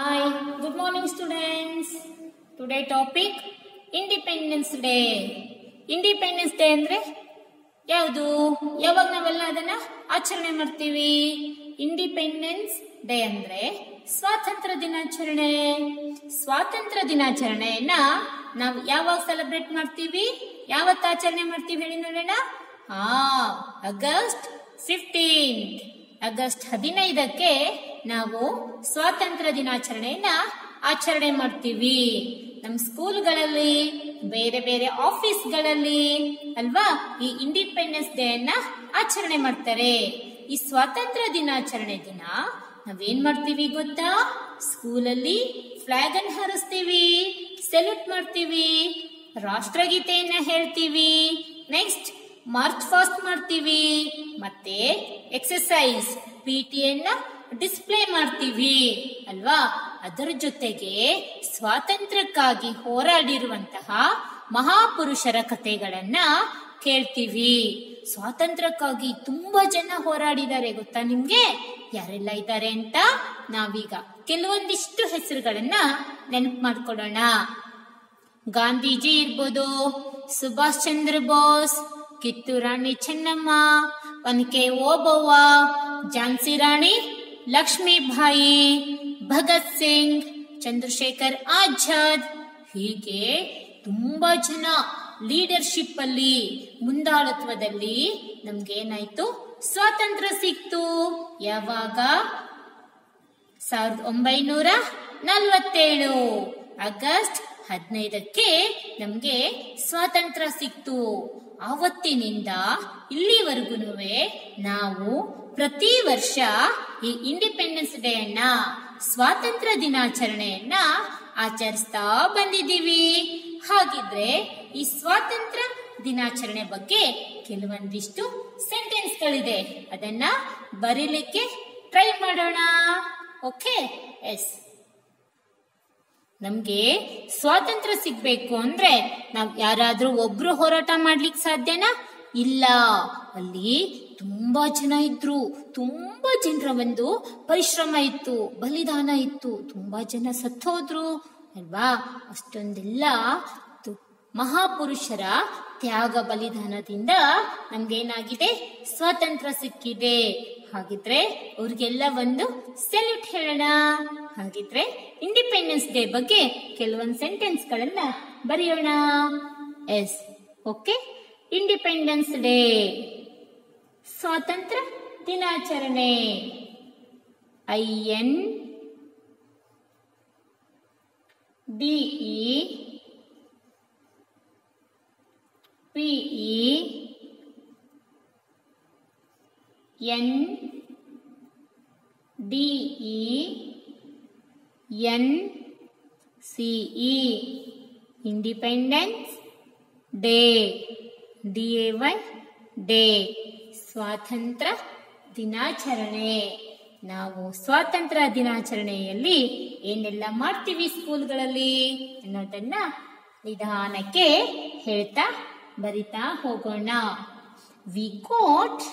Hi, good morning students. Today topic Independence Day. Independence Day ಅಂದ್ರೆ ಯಾವುದು? ಯಾವಾಗ ನಾವೆಲ್ಲ ಅದನ್ನ ಆಚರಣೆ ಮಾಡ್ತೀವಿ? ಇಂಡಿಪೆಂಡೆನ್ಸ್ ಡೇ ಅಂದ್ರೆ ಸ್ವಾತಂತ್ರ್ಯ ದಿನಾಚರಣೆ. ಸ್ವಾತಂತ್ರ್ಯ ದಿನಾಚರಣೆಯನ್ನ ನಾವು ಯಾವಾಗ ಸೆಲೆಬ್ರೇಟ್ ಮಾಡ್ತೀವಿ? ಯಾವತ್ತು ಆಚರಣೆ ಮಾಡ್ತೀವಿ ಹೇಳಿ ನೋಡೋಣ. ಆಗಸ್ಟ್ 15. ಆಗಸ್ಟ್ 15ಕ್ಕೆ ನಾವು ಸ್ವಾತಂತ್ರ್ಯ ದಿನಾಚರಣೆಯನ್ನ ಆಚರಣೆ ಮಾಡ್ತೀವಿ. ನಮ್ಮ ಸ್ಕೂಲ್ಗಳಲ್ಲಿ, ಬೇರೆ ಬೇರೆ ಆಫೀಸ್ಗಳಲ್ಲಿ ಅಲ್ವಾ ಈ ಇಂಡಿಪೆಂಡೆನ್ಸ್ ಡೇ ಅನ್ನ ಆಚರಣೆ ಮಾಡ್ತಾರೆ. ಈ ಸ್ವಾತಂತ್ರ್ಯ ದಿನಾಚರಣೆ ದಿನ ನಾವೇನ್ ಮಾಡ್ತೀವಿ ಗೊತ್ತಾ? ಸ್ಕೂಲಲ್ಲಿ ಫ್ಲಾಗ್ ಅನ್ನು ಹಾರಿಸ್ತೀವಿ, ಸೆಲ್ಯೂಟ್ ಮಾಡ್ತೀವಿ, ರಾಷ್ಟ್ರಗೀತೆಯನ್ನ ಹೇಳ್ತೀವಿ, ನೆಕ್ಸ್ಟ್ ಮಾರ್ಚ್ ಫಾಸ್ಟ್ ಮಾಡ್ತೀವಿ, ಮತ್ತೆ ಎಕ್ಸರ್ಸೈಸ್ PT ಯನ್ನ ಡಿಸ್ಪ್ಲೇ ಮಾಡ್ತೀವಿ ಅಲ್ವಾ. ಅದರ ಜೊತೆಗೆ ಸ್ವಾತಂತ್ರ್ಯಕ್ಕಾಗಿ ಹೋರಾಡಿರುವಂತಹ ಮಹಾಪುರುಷರ ಕಥೆಗಳನ್ನ ಕೇಳ್ತೀವಿ. ಸ್ವಾತಂತ್ರ್ಯಕ್ಕಾಗಿ ತುಂಬಾ ಜನ ಹೋರಾಡಿದ್ದಾರೆ ಗೊತ್ತಾ ನಿಮ್ಗೆ? ಯಾರೆಲ್ಲ ಇದ್ದಾರೆ ಅಂತ ನಾವೀಗ ಕೆಲವೊಂದಿಷ್ಟು ಹೆಸರುಗಳನ್ನ ನೆನಪು ಮಾಡ್ಕೊಳ್ಳೋಣ. ಗಾಂಧೀಜಿ ಇರ್ಬೋದು, ಸುಭಾಷ್ ಚಂದ್ರ ಬೋಸ್, ಕಿತ್ತೂರು ರಾಣಿ ಚೆನ್ನಮ್ಮ, ಒನಕೆ ಓಬವ್ವ, ಝಾನ್ಸಿ ರಾಣಿ ಲಕ್ಷ್ಮೀಬಾಯಿ, ಭಗತ್ ಸಿಂಗ್, ಚಂದ್ರಶೇಖರ್ ಆಜಾದ್, ಹೀಗೆ ತುಂಬಾ ಜನ ಲೀಡರ್ಶಿಪ್ ಅಲ್ಲಿ, ಮುಂದಾಳತ್ವದಲ್ಲಿ ನಮ್ಗೇನಾಯ್ತು? ಸ್ವಾತಂತ್ರ್ಯ ಸಿಕ್ತು. ಯಾವಾಗ? 1947 ಆಗಸ್ಟ್ 15ಕ್ಕೆ ನಮ್ಗೆ ಸ್ವಾತಂತ್ರ್ಯ ಸಿಕ್ತು. ಆವತ್ತಿನಿಂದ ಇಲ್ಲಿವರೆಗೂ ನಾವು ಪ್ರತಿ ವರ್ಷ ಈ ಇಂಡಿಪೆಂಡೆನ್ಸ್ ಡೇ ಅನ್ನ, ಸ್ವಾತಂತ್ರ್ಯ ದಿನಾಚರಣೆಯನ್ನ ಆಚರಿಸ್ತಾ ಬಂದಿದ್ದೀವಿ. ಹಾಗಿದ್ರೆ ಈ ಸ್ವಾತಂತ್ರ್ಯ ದಿನಾಚರಣೆ ಬಗ್ಗೆ ಕೆಲವೊಂದಿಷ್ಟು ಸೆಂಟೆನ್ಸ್ಗಳಿದೆ, ಅದನ್ನ ಬರೀಲಿಕ್ಕೆ ಟ್ರೈ ಮಾಡೋಣ. Okay, yes. ನಮ್ಗೆ ಸ್ವಾತಂತ್ರ್ಯ ಸಿಗ್ಬೇಕು ಅಂದ್ರೆ ನಾವ್ ಯಾರಾದ್ರೂ ಒಬ್ರು ಹೋರಾಟ ಮಾಡ್ಲಿಕ್ಕೆ ಸಾಧ್ಯನಾ? ಇಲ್ಲ. ಅಲ್ಲಿ ತುಂಬಾ ಜನ ಇದ್ರು, ತುಂಬಾ ಜನರ ಒಂದು ಪರಿಶ್ರಮ ಇತ್ತು, ಬಲಿದಾನ ಇತ್ತು, ತುಂಬಾ ಜನ ಸತ್ತೋದ್ರು ಅಲ್ವಾ. ಅಷ್ಟೊಂದೆಲ್ಲ ಮಹಾಪುರುಷರ ತ್ಯಾಗ ಬಲಿದಾನದಿಂದ ನಮ್ಗೇನಾಗಿದೆ? ಸ್ವಾತಂತ್ರ್ಯ ಸಿಕ್ಕಿದೆ. ಹಾಗಿದ್ರೆ ಅವ್ರಿಗೆಲ್ಲ ಒಂದು ಸೆಲ್ಯೂಟ್ ಹೇಳೋಣ. ಹಾಗಿದ್ರೆ ಇಂಡಿಪೆಂಡೆನ್ಸ್ ಡೇ ಬಗ್ಗೆ ಕೆಲವೊಂದು ಸೆಂಟೆನ್ಸ್ ಗಳನ್ನ ಬರೆಯೋಣ. S, okay. ಇಂಡಿಪೆಂಡೆನ್ಸ್ ಡೇ, ಸ್ವಾತಂತ್ರ್ಯ ದಿನಾಚರಣೆ. INDEPENDENCE independence day, DAY day, ಸ್ವಾತಂತ್ರ್ಯ ದಿನಾಚರಣೆ. ನಾವು ಸ್ವಾತಂತ್ರ್ಯ ದಿನಾಚರಣೆಯಲ್ಲಿ ಏನೆಲ್ಲ ಮಾಡ್ತೀವಿ ಸ್ಕೂಲ್ಗಳಲ್ಲಿ ಅನ್ನೋದನ್ನ ನಿಧಾನಕ್ಕೆ ಹೇಳ್ತಾ ಬರಿತಾ ಹೋಗೋಣ. We got,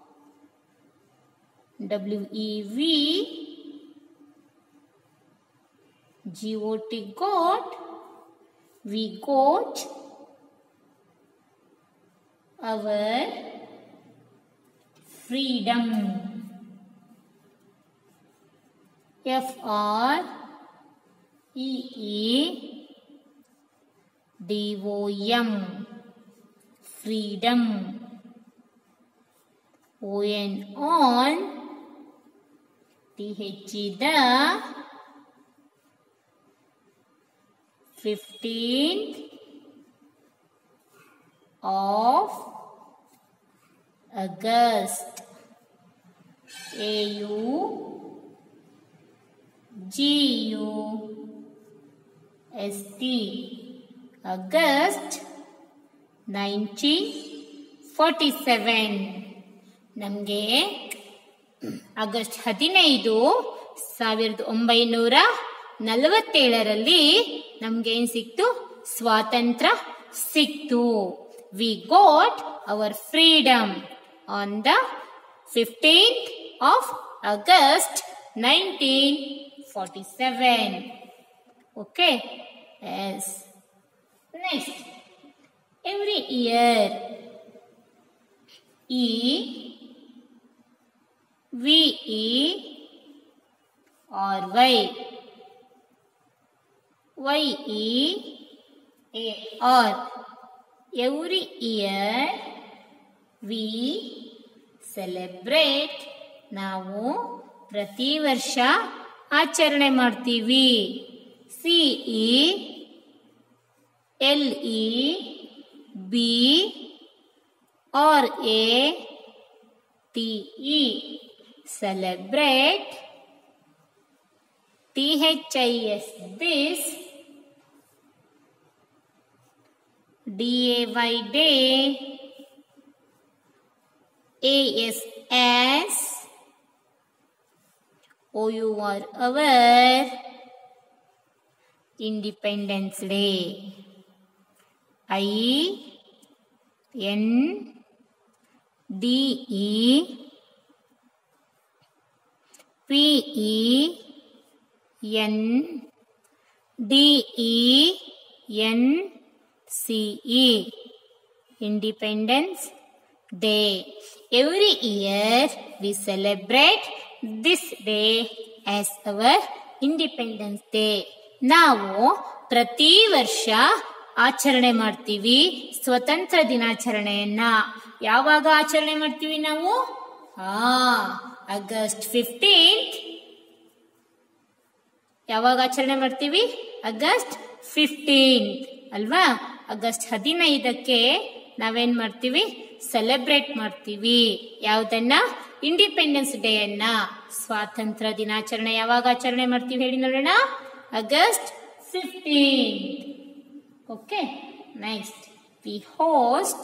WEV got, we got our freedom. FREEDOM, freedom. ON, TH the 15th of August. AUGUST, August 1947. ನಮಗೆ ಆಗಸ್ಟ್ 15, 1947ರಲ್ಲಿ ನಮ್ಗೇನ್ ಸಿಕ್ತು? ಸ್ವಾತಂತ್ರ್ಯ ಸಿಕ್ತು. We got our freedom on the 15th of August 1947. 47. Okay. Yes. Next. Every year. E. V. E. Or Y. Y. E. A. Or. Every year. We celebrate. ನಾವು ಪ್ರತಿ ವರ್ಷ ಆಚರಣೆ ಮಾಡ್ತೀವಿ. CE LE B or A TE celebrate. THIS this. DAY day. ASS OUR our Independence Day. INDEPENDENCE Independence Day. Every year we celebrate this day as our Independence Day. ನಾವು ಪ್ರತಿ ವರ್ಷ ಆಚರಣೆ ಮಾಡ್ತೀವಿ ಸ್ವತಂತ್ರ ದಿನಾಚರಣೆಯನ್ನ. ಯಾವಾಗ ಆಚರಣೆ ಮಾಡ್ತೀವಿ ನಾವು? August 15th. ಯಾವಾಗ ಆಚರಣೆ ಮಾಡ್ತೀವಿ? ಆಗಸ್ಟ್ 15th ಅಲ್ವಾ? ಆಗಸ್ಟ್ 15ಕ್ಕೆ ನಾವೇನ್ ಮಾಡ್ತೀವಿ? ಸೆಲೆಬ್ರೇಟ್ ಮಾಡ್ತೀವಿ. ಯಾವುದನ್ನ? ಇಂಡಿಪೆಂಡೆನ್ಸ್ ಡೇ ಅನ್ನ, ಸ್ವಾತಂತ್ರ್ಯ ದಿನಾಚರಣೆ. ಯಾವಾಗ ಆಚರಣೆ ಮಾಡ್ತೀವಿ ಹೇಳಿ ನೋಡೋಣ? August 15th. Okay, next we host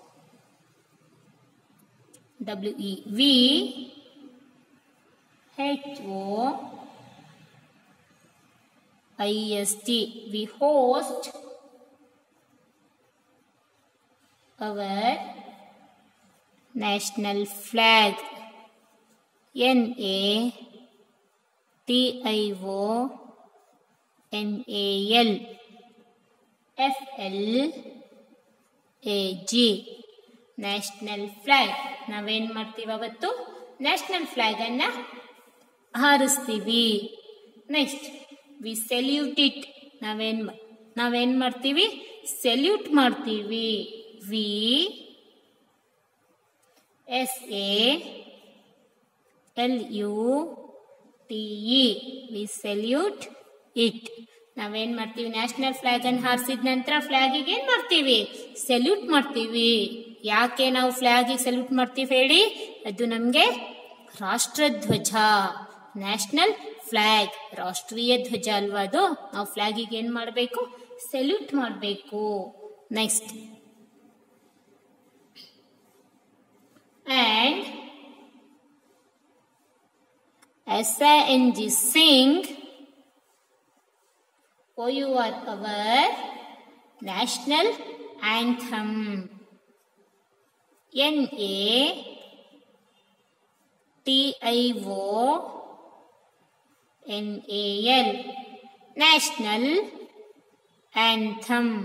WEVHOIST. We host our national flag. NATIONAL FLAG national flag. ನಾವೇನ್ ಮಾಡ್ತೀವಿ ಅವತ್ತು? ನ್ಯಾಷನಲ್ ಫ್ಲಾಗ್ ಅನ್ನ ಹಾರಿಸ್ತೀವಿ. Next we salute it. ನಾವೇನ್ ಮಾಡ್ತೀವಿ? ಸೆಲ್ಯೂಟ್ ಮಾಡ್ತೀವಿ. VSALUTE we salute it. ನಾವೇನ್ ಮಾಡ್ತೀವಿ? ನ್ಯಾಷನಲ್ ಫ್ಲಾಗ್ ಅನ್ನು ಹಾರಿಸಿದ ನಂತರ ಫ್ಲಾಗಿಗೆ ಏನ್ ಮಾಡ್ತೀವಿ? ಸೆಲ್ಯೂಟ್ ಮಾಡ್ತೀವಿ. ಯಾಕೆ ನಾವು ಫ್ಲಾಗಿಗೆ ಸೆಲ್ಯೂಟ್ ಮಾಡ್ತೀವಿ ಹೇಳಿ? ಅದು ನಮ್ಗೆ ರಾಷ್ಟ್ರಧ್ವಜ, ನ್ಯಾಷನಲ್ ಫ್ಲಾಗ್, ರಾಷ್ಟ್ರೀಯ ಧ್ವಜ ಅಲ್ವಾ ಅದು? ನಾವು ಫ್ಲಾಗಿಗೆ ಏನ್ ಮಾಡಬೇಕು? ಸೆಲ್ಯೂಟ್ ಮಾಡಬೇಕು. Next and SING sing OUR our national anthem. NATIONAL national anthem.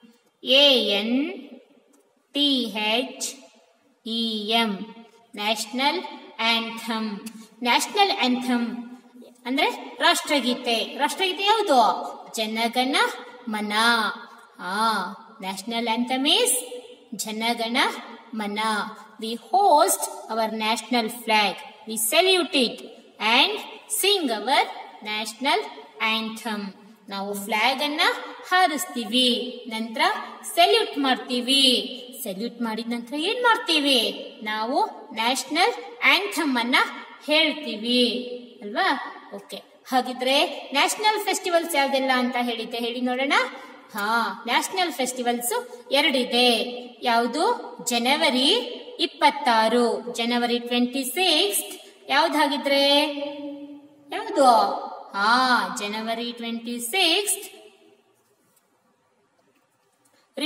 ANTHEM national anthem. National anthem ಅಂದ್ರೆ ರಾಷ್ಟ್ರಗೀತೆ. ರಾಷ್ಟ್ರಗೀತೆ ಯಾವುದು? ಜನಗಣ ಮನ. National anthem is Janagana Mana. We host our national flag, we salute it and sing our national anthem. ನಾವು flag ಅನ್ನ ಹಾರಿಸ್ತೀವಿ, ನಂತರ salute ಮಾಡ್ತೀವಿ. ಸೆಲ್ಯೂಟ್ ಮಾಡಿದ ನಂತರ ಏನ್ ಮಾಡ್ತೀವಿ? ನಾವು ನ್ಯಾಷನಲ್ ಆಂಥಮ್ ಅನ್ನ ಹೇಳ್ತೀವಿ ಅಲ್ವಾ? ಓಕೆ, ಹಾಗಿದ್ರೆ ನ್ಯಾಷನಲ್ ಫೆಸ್ಟಿವಲ್ಸ್ ಯಾವ್ದೆಲ್ಲ ಅಂತ ಹೇಳಿದ್ದೆ ಹೇಳಿ ನೋಡೋಣ. ನ್ಯಾಷನಲ್ ಫೆಸ್ಟಿವಲ್ಸ್ ಎರಡಿದೆ. ಯಾವುದು? ಜನವರಿ 26, ಜನವರಿ 26. ಯಾವ್ದಾಗಿದ್ರೆ ಯಾವುದು? ಜನವರಿ 26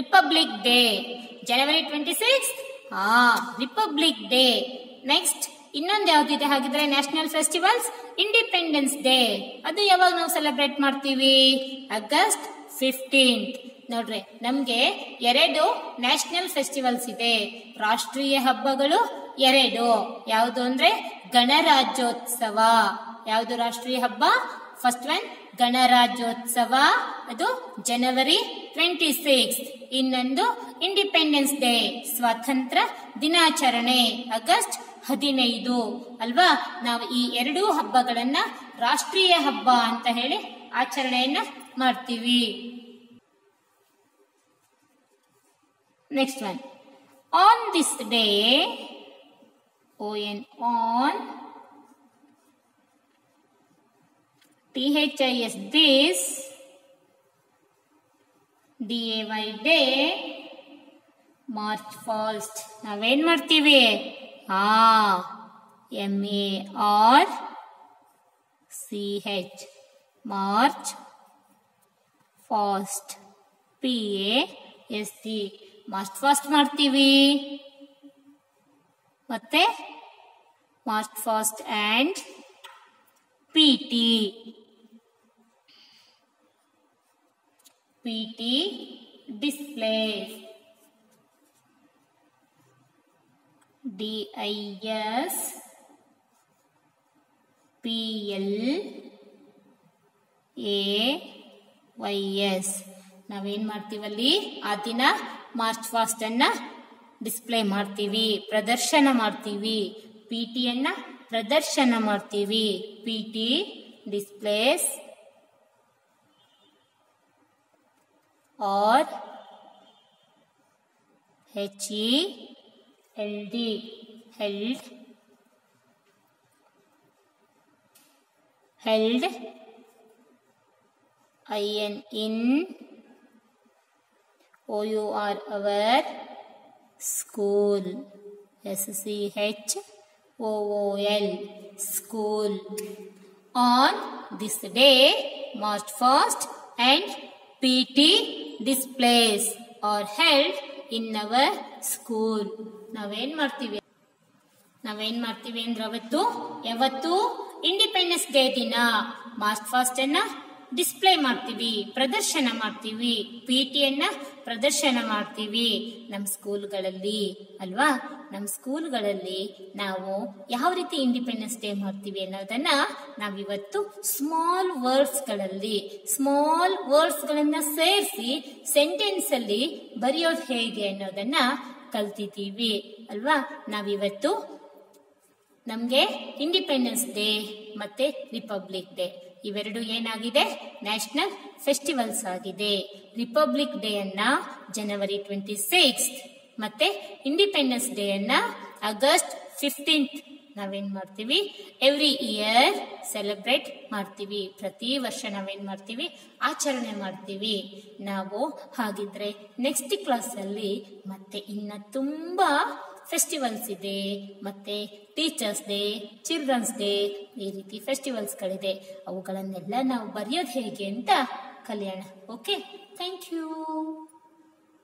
ರಿಪಬ್ಲಿಕ್ ಡೇ. ಜನವರಿ 26 ರಿಪಬ್ಲಿಕ್ ಡೇ. ನೆಕ್ಸ್ಟ್ ಇನ್ನೊಂದು ಯಾವ್ದಿದೆ ಹಾಗಿದ್ರೆ ನ್ಯಾಷನಲ್ ಫೆಸ್ಟಿವಲ್ಸ್? Independence day. ಅದು ಯಾವಾಗ ನಾವು ಸೆಲೆಬ್ರೇಟ್ ಮಾಡ್ತೀವಿ? August 15th. ನೋಡ್ರಿ, ನಮ್ಗೆ 2 ನ್ಯಾಷನಲ್ ಫೆಸ್ಟಿವಲ್ಸ್ ಇದೆ. ರಾಷ್ಟ್ರೀಯ ಹಬ್ಬಗಳು 2. ಯಾವುದು ಅಂದ್ರೆ ಗಣರಾಜ್ಯೋತ್ಸವ. ಯಾವುದು ರಾಷ್ಟ್ರೀಯ ಹಬ್ಬ? ಫಸ್ಟ್ ಒನ್ ಗಣರಾಜ್ಯೋತ್ಸವ, ಅದು ಜನವರಿ 26. ಇನ್ನೊಂದು ಇಂಡಿಪೆಂಡೆನ್ಸ್ ಡೇ, ಸ್ವಾತಂತ್ರ್ಯ ದಿನಾಚರಣೆ, ಆಗಸ್ಟ್ 15 ಅಲ್ವಾ. ನಾವು ಈ 2 ಹಬ್ಬಗಳನ್ನ ರಾಷ್ಟ್ರೀಯ ಹಬ್ಬ ಅಂತ ಹೇಳಿ ಆಚರಣೆಯನ್ನ ಮಾಡ್ತೀವಿ. Next one, on this day, on, THIS this, DAY day, march past. ನಾವೇನ್ ಮಾಡ್ತೀವಿ? MARCH, march past, PAST, march past ಮಾಡ್ತೀವಿ. ಮತ್ತೆ march past and PT displays, DIS PLAYS. ನಾವೇನ್ ಮಾಡ್ತೀವಲ್ಲಿ ಆ ದಿನ ಮಾರ್ಚ್ ಫಾಸ್ಟ್ ಅನ್ನ ಡಿಸ್ಪ್ಲೇ ಮಾಡ್ತೀವಿ, ಪ್ರದರ್ಶನ ಮಾಡ್ತೀವಿ. PT ಅನ್ನ ಪ್ರದರ್ಶನ ಮಾಡ್ತೀವಿ. PT displays or HELD, held, in OUR, our school, SCHOOL, school. On this day, March 1st, and PT displays are held in our school. ನಾವೇನ್ ಮಾಡ್ತೀವಿ ಅಂದ್ರೆ ಯಾವತ್ತು ಇಂಡಿಪೆಂಡೆನ್ಸ್ ಡೇ ದಿನ ಮಾರ್ಚ್ ಫಾಸ್ಟ್ ಅನ್ನ ಡಿಸ್ಪ್ಲೇ ಮಾಡ್ತೀವಿ, ಪ್ರದರ್ಶನ ಮಾಡ್ತೀವಿ. PT ಅನ್ನ ಪ್ರದರ್ಶನ ಮಾಡ್ತೀವಿ ನಮ್ಮ ಸ್ಕೂಲ್ಗಳಲ್ಲಿ ಅಲ್ವಾ. ನಮ್ಮ ಸ್ಕೂಲ್ಗಳಲ್ಲಿ ನಾವು ಯಾವ ರೀತಿ ಇಂಡಿಪೆಂಡೆನ್ಸ್ ಡೇ ಮಾಡ್ತೀವಿ ಅನ್ನೋದನ್ನ ನಾವಿವತ್ತು ಸ್ಮಾಲ್ ವರ್ಡ್ಸ್ ಗಳನ್ನ ಸೇರಿಸಿ ಸೆಂಟೆನ್ಸ್ ಅಲ್ಲಿ ಬರೆಯೋದು ಹೇಗೆ ಅನ್ನೋದನ್ನ ಕಲ್ತಿದ್ದೀವಿ ಅಲ್ವಾ. ನಾವಿವತ್ತು ನಮ್ಗೆ ಇಂಡಿಪೆಂಡೆನ್ಸ್ ಡೇ ಮತ್ತೆ ರಿಪಬ್ಲಿಕ್ ಡೇ ಇವೆರಡು ಏನಾಗಿದೆ? ನ್ಯಾಷನಲ್ ಫೆಸ್ಟಿವಲ್ಸ್ ಆಗಿದೆ. ರಿಪಬ್ಲಿಕ್ ಡೇ ಅನ್ನ ಜನವರಿ 26 ಮತ್ತೆ ಇಂಡಿಪೆಂಡೆನ್ಸ್ ಡೇ ಅನ್ನ ಆಗಸ್ಟ್ 15 ನಾವೇನ್ ಮಾಡ್ತೀವಿ? ಎವ್ರಿ ಇಯರ್ ಸೆಲೆಬ್ರೇಟ್ ಮಾಡ್ತೀವಿ. ಪ್ರತಿ ವರ್ಷ ನಾವೇನ್ ಮಾಡ್ತೀವಿ? ಆಚರಣೆ ಮಾಡ್ತೀವಿ ನಾವು. ಹಾಗಿದ್ರೆ ನೆಕ್ಸ್ಟ್ ಕ್ಲಾಸ್ ಅಲ್ಲಿ ಮತ್ತೆ ಇನ್ನ ತುಂಬಾ ಫೆಸ್ಟಿವಲ್ಸ್ ಇದೆ, ಮತ್ತೆ ಟೀಚರ್ಸ್ ಡೇ, ಚಿಲ್ಡ್ರನ್ಸ್ ಡೇ, ಈ ರೀತಿ ಫೆಸ್ಟಿವಲ್ಸ್ ಗಳಿದೆ. ಅವುಗಳನ್ನೆಲ್ಲ ನಾವು ಬರೆಯೋದು ಹೇಗೆ ಅಂತ ಕಲಿಯೋಣ. Okay, thank you.